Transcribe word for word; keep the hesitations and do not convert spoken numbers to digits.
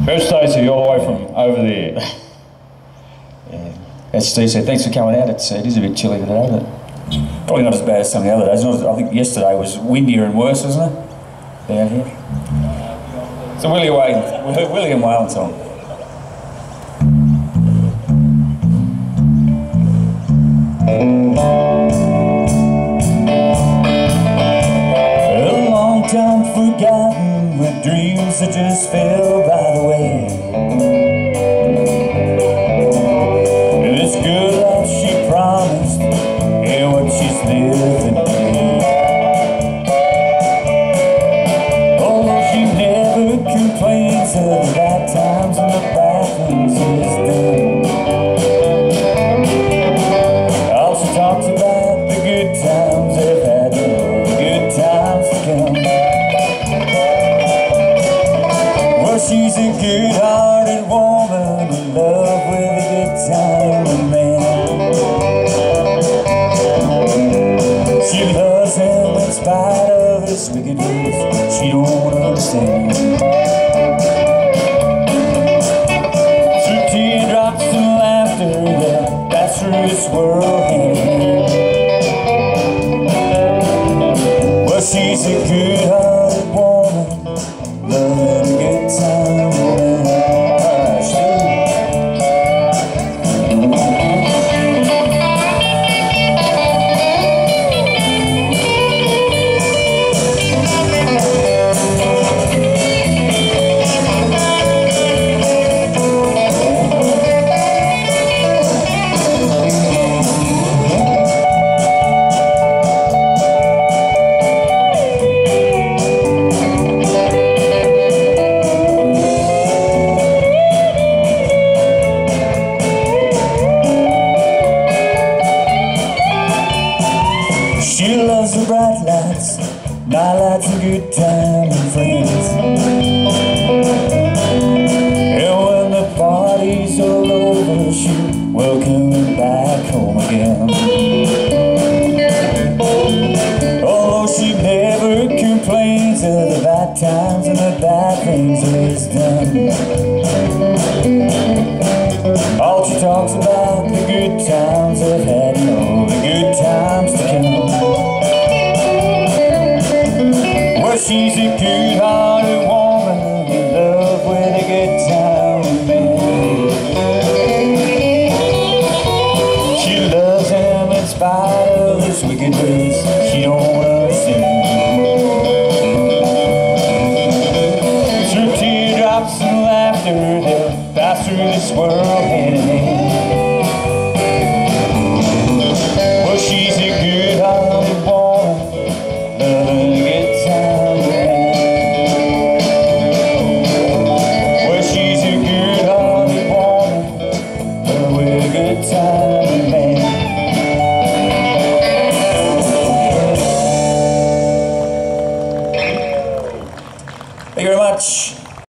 Where's Stacey, all the way from over there? Yeah. As Steve said, thanks for coming out. It's, it is a bit chilly today, but Probably not as bad as some of the other days. Not as- I think yesterday was windier and worse, wasn't it? Down here. It's a Willie, Wade, William Whalen song. A long time forgotten with dreams that just fell by the way. And this good life she promised and what she's living today. Although she never complains of the bad times and the bad things she's done. All she talks about the good times they've had, oh, the good times to come. Well, she's a good-hearted woman in love with a good time man. She loves him in spite of his wickedness. She don't understand. Through teardrops and laughter, yeah, that's through this world hand. Well, she's a good-hearted woman, loving a good time man. Alright, Steve. She loves the bright lights, night lights and good time and friends. And when the party's all over, she'll welcome me back home again. Although she never complains of the bad times and the bad things that he's done. All she talks about the good times they've had, and all the good times to come. Well, she's a good-hearted woman in love with a good time man. She loves him in spite of his wicked ways. She don't understand. Through teardrops and laughter, they'll pass through this world hand in hand.